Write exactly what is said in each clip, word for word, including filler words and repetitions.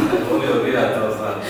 volio bi ja to znam.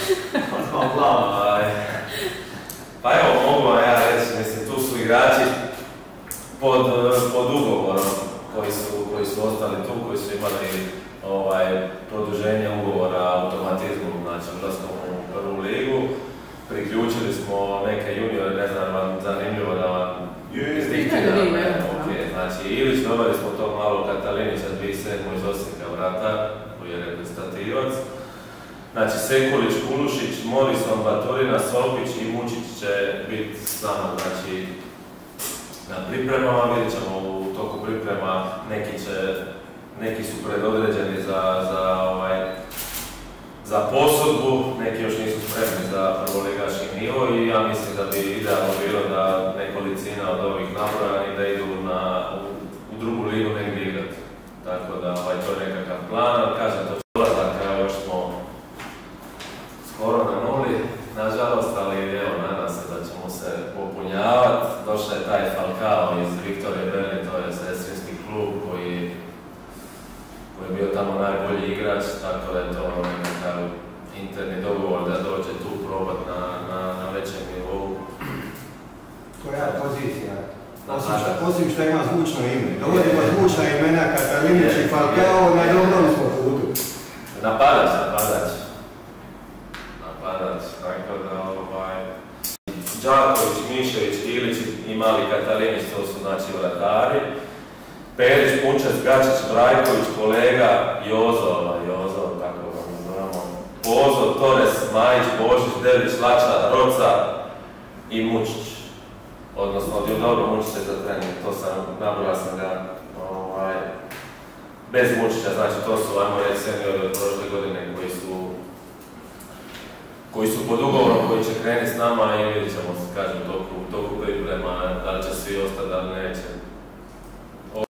Pa evo, mogu vam ja reći, mislim, tu su igrači pod, pod ugovorom koji su, koji su ostali tu, koji su imali ovaj, produženje ugovora automatizmom, znači ulaskom u prvu ligu. Priključili smo neke juniore, ne znam vam zanimljivo da vam izdiktiram. Okay, znači Ilić, doveli smo tog malog Katalinića dvije tisuće sedme iz Osijeka vrata, koji je reprezentativac. Znači Sekulić, Kulušić, Morison, Baturina, Solpić i Mučić će biti s nama, znači na pripremama, vidjet ćemo u toku priprema, neki, će, neki su predodređeni za, za, ovaj, za posudbu, neki još nisu spremni za prvoligaški nivo i ja mislim da bi idealno bilo da nekolicina od ovih nabrojanih da idu na, u, u drugu ligu negdje igrati. Tako da ovaj, to je nekakav plan, ali kažem to dolazaka, još smo skoro na nuli, nažalost, ali evo, nadam se da ćemo se popunjavati. Došao je taj Falcao iz Viktorije Berlin, to je sestrinski klub koji, koji je bio tamo najbolji igrač, tako da je to nekakav interni dogovor da dođe tu probat na, na, na većem nivou. Koja je pozicija? Osim što, osim što ima zvučno ime. Dovodimo zvučna imena Katalinić i Falcao, na dobrom smo putu. Napadač, napadač. Napadač, tako da ovaj... Đaković, Mišević, Ilić i mali Katalinić, to su znači vratari. Perić, Punčec, Gačić, Brajković, kolega, Jozo, ovaj, Jozo, tako ga nazivamo. Pozo, Torres, Majić, Božić, Delić, Lača, Roca i Mučić. Odnosno, dobro Mučić je za trening, to sam, nabrojao sam ga, ovaj, bez Mučića, znači to su, ajmo reći, seniori od prošle godine koji su koji su pod ugovorom, koji će krenuti s nama i vidjet ćemo, kažem, toku, toku priprema, da li će svi ostati, da li ne,